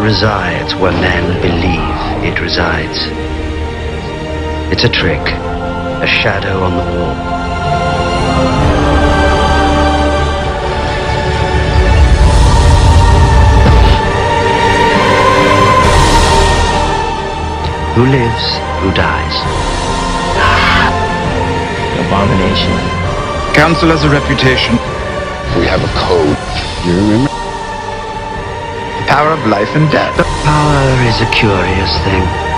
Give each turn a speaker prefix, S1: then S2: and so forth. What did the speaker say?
S1: resides where men believe it resides. It's a trick, a shadow on the wall. Who lives, who dies.
S2: Abomination.
S3: Council has a reputation.
S4: We have a code. You remember?
S3: The power of life and death.
S1: Power is a curious thing.